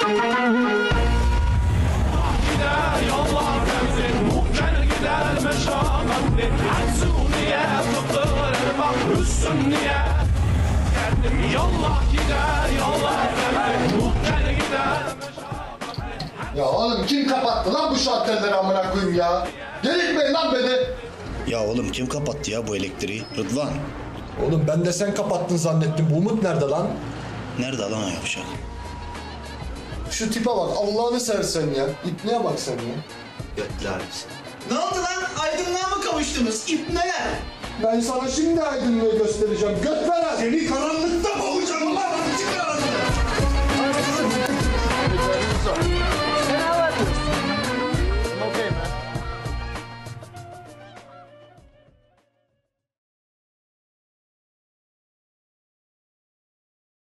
Yollar temsil, muhtar gider meşakkatli. Aksuniye tuttur bak üstünlüğe. Yollar gider, yollar temsil, muhtar gider meşakkatli. Ya oğlum kim kapattı lan bu şalterleri amına koyayım ya? Delirtmeyin lan beni. Ya oğlum kim kapattı ya bu elektriği? Rıdvan. Oğlum ben de sen kapattın zannettim. Bu Umut nerede lan? Nerede lan o yavşak? Şu tipe bak Allah'ını seversen ya. İpneye bak sen ya. Götler misin? Ne oldu lan? Aydınlığa mı kavuştunuz? İpneler. Ben sana şimdi aydınlığı göstereceğim. Göt veren. Seni karanlıkta